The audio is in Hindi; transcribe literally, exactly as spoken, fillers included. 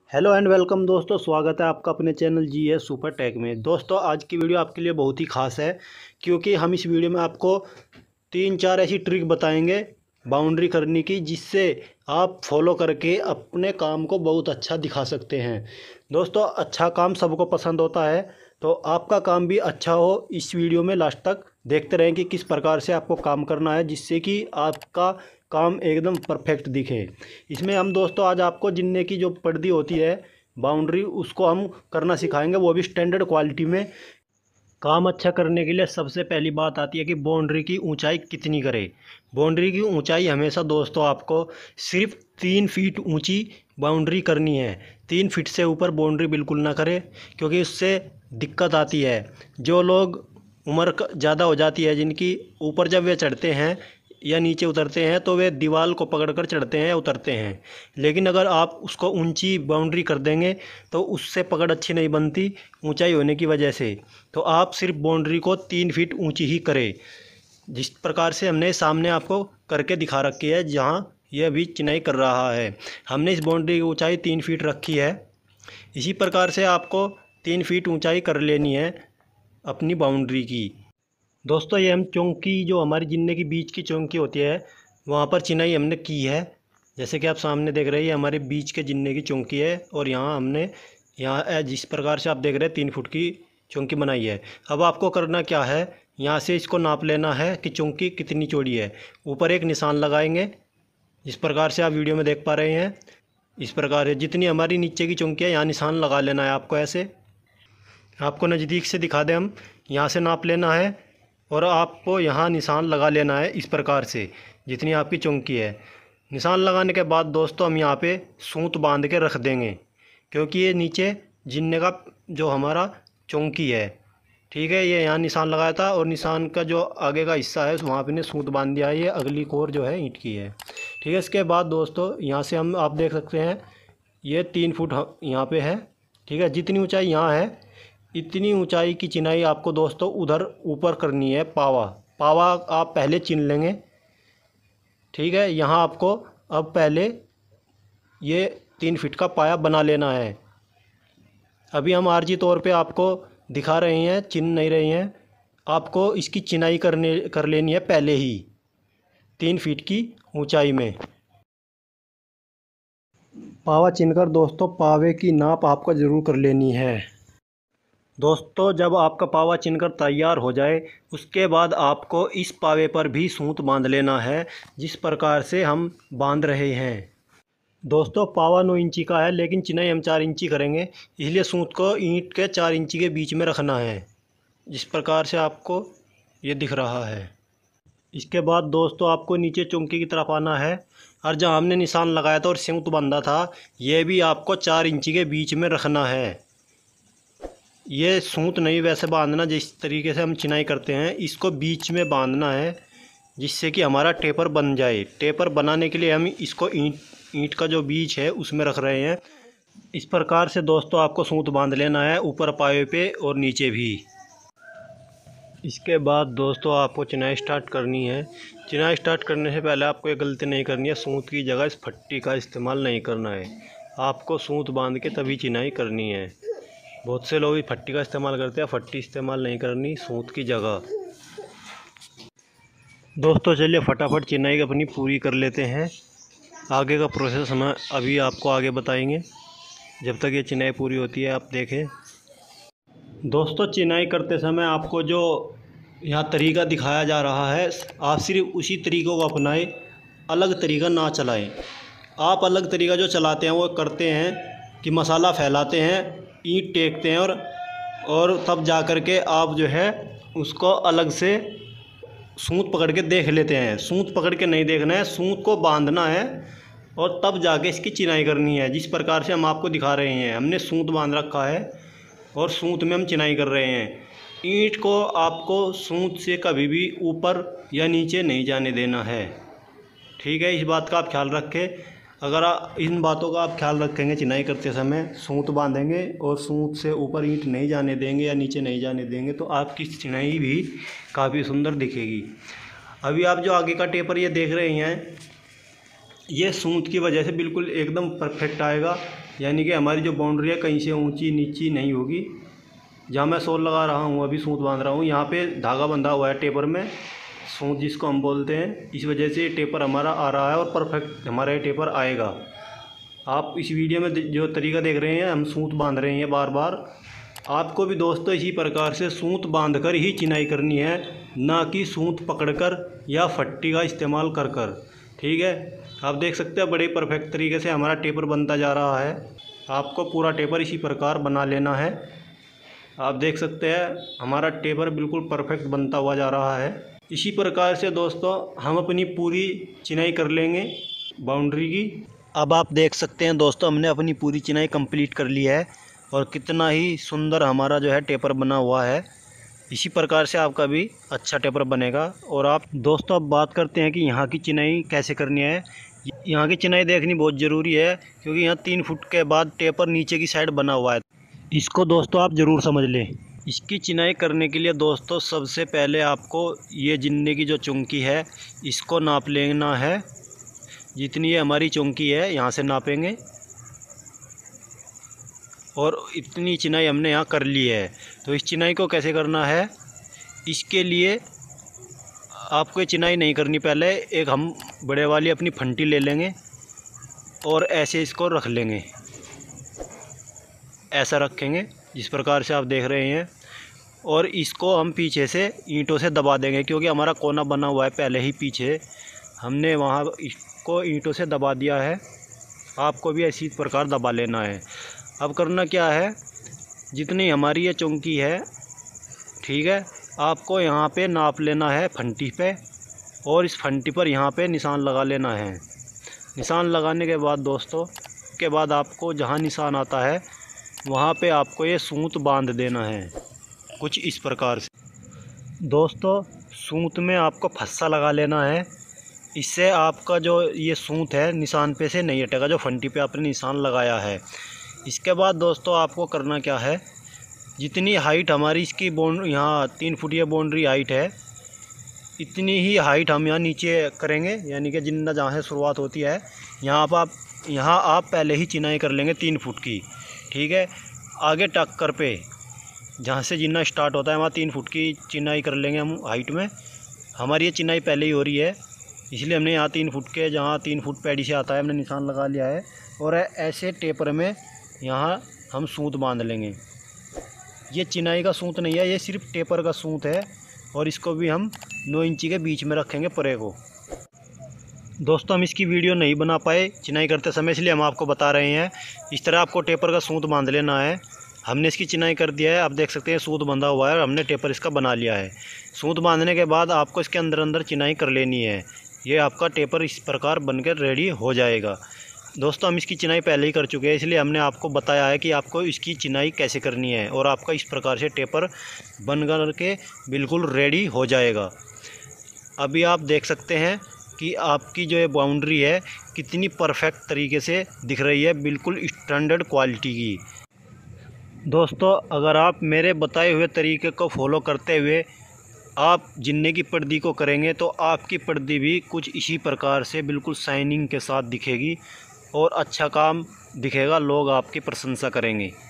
हेलो एंड वेलकम दोस्तों, स्वागत है आपका अपने channel G S super tech में। दोस्तों आज की वीडियो आपके लिए बहुत ही खास है क्योंकि हम इस वीडियो में आपको तीन चार ऐसी ट्रिक बताएंगे बाउंड्री करने की, जिससे आप फॉलो करके अपने काम को बहुत अच्छा दिखा सकते हैं। दोस्तों अच्छा काम सबको पसंद होता है, तो आपका काम भी अच्छा हो इस वीडियो में लास्ट तक देखते रहें कि किस प्रकार से आपको काम करना है, जिससे कि आपका काम एकदम परफेक्ट दिखे। इसमें हम दोस्तों आज आपको जिन्ने की जो पर्दी होती है बाउंड्री, उसको हम करना सिखाएंगे, वो भी स्टैंडर्ड क्वालिटी में। काम अच्छा करने के लिए सबसे पहली बात आती है कि बाउंड्री की ऊंचाई कितनी करें। बाउंड्री की ऊंचाई हमेशा दोस्तों आपको सिर्फ तीन फीट ऊंची बाउंड्री करनी है। तीन फीट से ऊपर बाउंड्री बिल्कुल ना करें, क्योंकि उससे दिक्कत आती है। जो लोग उम्र ज़्यादा हो जाती है जिनकी, ऊपर जब वे चढ़ते हैं या नीचे उतरते हैं तो वे दीवार को पकड़कर चढ़ते हैं या उतरते हैं। लेकिन अगर आप उसको ऊंची बाउंड्री कर देंगे तो उससे पकड़ अच्छी नहीं बनती ऊंचाई होने की वजह से। तो आप सिर्फ बाउंड्री को तीन फीट ऊंची ही करें, जिस प्रकार से हमने सामने आपको करके दिखा रखी है। जहाँ यह अभी चिनाई कर रहा है, हमने इस बाउंड्री की ऊंचाई तीन फीट रखी है। इसी प्रकार से आपको तीन फीट ऊंचाई कर लेनी है अपनी बाउंड्री की। दोस्तों ये हम चौंकी, जो हमारी जिन्ने की बीच की चौंकी होती है, वहाँ पर चिनाई हमने की है। जैसे कि आप सामने देख रहे हैं, हमारे बीच के जिन्ने की चौंकी है, और यहाँ हमने यहाँ जिस प्रकार से आप देख रहे हैं तीन फुट की चौंकी बनाई है। अब आपको करना क्या है, यहाँ से इसको नाप लेना है कि चौंकी कितनी चौड़ी है। ऊपर एक निशान लगाएंगे, जिस प्रकार से आप वीडियो में देख पा रहे हैं। इस प्रकार से जितनी हमारी नीचे की चौंकी है, यहाँ निशान लगा लेना है आपको। ऐसे आपको नज़दीक से दिखा दें, हम यहाँ से नाप लेना है और आपको यहाँ निशान लगा लेना है। इस प्रकार से जितनी आपकी चौंकी है, निशान लगाने के बाद दोस्तों हम यहाँ पे सूत बांध के रख देंगे, क्योंकि ये नीचे जिन्ने का जो हमारा चौंकी है, ठीक है, ये यहाँ निशान लगाया था और निशान का जो आगे का हिस्सा है वहाँ पे ने सूत बांध दिया है। ये अगली कोर जो है ईंट की है, ठीक है। इसके बाद दोस्तों यहाँ से हम आप देख सकते हैं ये तीन फुट यहाँ पे है, ठीक है। जितनी ऊँचाई यहाँ है इतनी ऊंचाई की चिनाई आपको दोस्तों उधर ऊपर करनी है। पावा पावा आप पहले चिन लेंगे, ठीक है। यहाँ आपको अब पहले ये तीन फीट का पाया बना लेना है। अभी हम आर्जी तौर पे आपको दिखा रहे हैं, चिन नहीं रहे हैं। आपको इसकी चिनाई करने कर लेनी है पहले ही तीन फीट की ऊंचाई में। पावा चिनकर दोस्तों पावे की नाप आपको ज़रूर कर लेनी है। दोस्तों जब आपका पावा चिनकर तैयार हो जाए, उसके बाद आपको इस पावे पर भी सूत बांध लेना है, जिस प्रकार से हम बांध रहे हैं। दोस्तों पावा नौ इंची का है, लेकिन चिनाई हम चार इंची करेंगे, इसलिए सूत को ईंट के चार इंची के बीच में रखना है, जिस प्रकार से आपको ये दिख रहा है। इसके बाद दोस्तों आपको नीचे चौंकी की तरफ आना है, और जहाँ हमने निशान लगाया था और सूत बांधा था, ये भी आपको चार इंची के बीच में रखना है। ये सूत नहीं वैसे बांधना जिस तरीके से हम चिनाई करते हैं, इसको बीच में बांधना है, जिससे कि हमारा टेपर बन जाए। टेपर बनाने के लिए हम इसको ईंट ईंट का जो बीच है उसमें रख रहे हैं। इस प्रकार से दोस्तों आपको सूत बांध लेना है, ऊपर पावे पे और नीचे भी। इसके बाद दोस्तों आपको चिनाई स्टार्ट करनी है। चिनाई स्टार्ट करने से पहले आपको ये गलती नहीं करनी है, सूत की जगह इस फट्टी का इस्तेमाल नहीं करना है। आपको सूत बांध के तभी चिनाई करनी है। बहुत से लोग फट्टी का इस्तेमाल करते हैं, फट्टी इस्तेमाल नहीं करनी सूत की जगह। दोस्तों चलिए फटाफट चिनाई अपनी पूरी कर लेते हैं। आगे का प्रोसेस हम अभी आपको आगे बताएंगे, जब तक ये चिनाई पूरी होती है। आप देखें दोस्तों, चिनाई करते समय आपको जो यहाँ तरीका दिखाया जा रहा है, आप सिर्फ उसी तरीक़ों को अपनाएं, अलग तरीका ना चलाएं। आप अलग तरीका जो चलाते हैं वो करते हैं कि मसाला फैलाते हैं, ईंट टेकते हैं, और और तब जा कर के आप जो है उसको अलग से सूत पकड़ के देख लेते हैं। सूत पकड़ के नहीं देखना है, सूत को बांधना है और तब जाके इसकी चिनाई करनी है, जिस प्रकार से हम आपको दिखा रहे हैं। हमने सूत बांध रखा है और सूत में हम चिनाई कर रहे हैं। ईंट को आपको सूत से कभी भी ऊपर या नीचे नहीं जाने देना है, ठीक है। इस बात का आप ख्याल रखें। अगर आप इन बातों का आप ख्याल रखेंगे, चिनाई करते समय सूत बांधेंगे और सूत से ऊपर ईंट नहीं जाने देंगे या नीचे नहीं जाने देंगे, तो आपकी चिनाई भी काफ़ी सुंदर दिखेगी। अभी आप जो आगे का टेपर ये देख रहे हैं, ये सूत की वजह से बिल्कुल एकदम परफेक्ट आएगा, यानी कि हमारी जो बाउंड्री है कहीं से ऊंची नीची नहीं होगी। जहाँ मैं सोल लगा रहा हूँ अभी सूत बांध रहा हूँ, यहाँ पे धागा बंधा हुआ है टेपर में, सूत जिसको हम बोलते हैं। इस वजह से टेपर हमारा आ रहा है और परफेक्ट हमारा ये टेपर आएगा। आप इस वीडियो में जो तरीका देख रहे हैं, हम सूत बांध रहे हैं बार बार। आपको भी दोस्तों इसी प्रकार से सूत बांधकर ही चिनाई करनी है, ना कि सूत पकड़कर या फट्टी का इस्तेमाल कर कर। ठीक है, आप देख सकते हैं बड़े परफेक्ट तरीके से हमारा टेपर बनता जा रहा है। आपको पूरा टेपर इसी प्रकार बना लेना है। आप देख सकते हैं हमारा टेपर बिल्कुल परफेक्ट बनता हुआ जा रहा है। इसी प्रकार से दोस्तों हम अपनी पूरी चिनाई कर लेंगे बाउंड्री की। अब आप देख सकते हैं दोस्तों हमने अपनी पूरी चिनाई कंप्लीट कर ली है और कितना ही सुंदर हमारा जो है टेपर बना हुआ है। इसी प्रकार से आपका भी अच्छा टेपर बनेगा। और आप दोस्तों अब बात करते हैं कि यहाँ की चिनाई कैसे करनी है। यहाँ की चिनाई देखनी बहुत ज़रूरी है, क्योंकि यहाँ तीन फुट के बाद टेपर नीचे की साइड बना हुआ है। इसको दोस्तों आप ज़रूर समझ लें। इसकी चिनाई करने के लिए दोस्तों सबसे पहले आपको ये जिन्ने की जो चुंकी है इसको नाप लेना है। जितनी ये हमारी चुंकी है यहाँ से नापेंगे और इतनी चिनाई हमने यहाँ कर ली है। तो इस चिनाई को कैसे करना है, इसके लिए आपको ये चिनाई नहीं करनी। पहले एक हम बड़े वाली अपनी फंटी ले लेंगे और ऐसे इसको रख लेंगे, ऐसा रखेंगे जिस प्रकार से आप देख रहे हैं। और इसको हम पीछे से ईंटों से दबा देंगे, क्योंकि हमारा कोना बना हुआ है पहले ही पीछे, हमने वहाँ इसको ईंटों से दबा दिया है। आपको भी इसी प्रकार दबा लेना है। अब करना क्या है, जितनी हमारी ये चौकी है, ठीक है, आपको यहाँ पे नाप लेना है फंटी पे, और इस फंटी पर यहाँ पे निशान लगा लेना है। निशान लगाने के बाद दोस्तों के बाद आपको जहाँ निशान आता है वहाँ पे आपको ये सूत बांध देना है कुछ इस प्रकार से। दोस्तों सूत में आपको फस्सा लगा लेना है, इससे आपका जो ये सूत है निशान पे से नहीं हटेगा, जो फंटी पे आपने निशान लगाया है। इसके बाद दोस्तों आपको करना क्या है, जितनी हाइट हमारी इसकी बाउंड यहाँ तीन फुट ये बाउंड्री हाइट है, इतनी ही हाइट हम यहाँ नीचे करेंगे। यानी कि जिन्ना जहाँ से शुरुआत होती है यहाँ पर आप यहाँ आप पहले ही चिनाई कर लेंगे तीन फुट की। ठीक है, आगे टक्कर पे जहाँ से जिन्ना स्टार्ट होता है वहाँ तीन फुट की चिनाई कर लेंगे हम हाइट में। हमारी ये चिनाई पहले ही हो रही है, इसलिए हमने यहाँ तीन फुट के जहाँ तीन फुट पैडी से आता है हमने निशान लगा लिया है। और ऐसे टेपर में यहाँ हम सूत बांध लेंगे। ये चिनाई का सूत नहीं है, ये सिर्फ टेपर का सूत है। और इसको भी हम नौ इंची के बीच में रखेंगे परे को। दोस्तों हम इसकी वीडियो नहीं बना पाए चिनाई करते समय, इसलिए हम आपको बता रहे हैं। इस तरह आपको टेपर का सूत बांध लेना है। हमने इसकी चिनाई कर दिया है, आप देख सकते हैं सूत बंधा हुआ है और हमने टेपर इसका बना लिया है। सूत बांधने के बाद आपको इसके अंदर अंदर चिनाई कर लेनी है। ये आपका टेपर इस प्रकार बनकर रेडी हो जाएगा। दोस्तों हम इसकी चिनाई पहले ही कर चुके हैं, इसलिए हमने आपको बताया है कि आपको इसकी चिनाई कैसे करनी है, और आपका इस प्रकार से टेपर बन कर के बिल्कुल रेडी हो जाएगा। अभी आप देख सकते हैं कि आपकी जो ये बाउंड्री है कितनी परफेक्ट तरीके से दिख रही है, बिल्कुल स्टैंडर्ड क्वालिटी की। दोस्तों अगर आप मेरे बताए हुए तरीके को फॉलो करते हुए आप जिन्ने की पर्दी को करेंगे तो आपकी पर्दी भी कुछ इसी प्रकार से बिल्कुल शाइनिंग के साथ दिखेगी और अच्छा काम दिखेगा, लोग आपकी प्रशंसा करेंगे।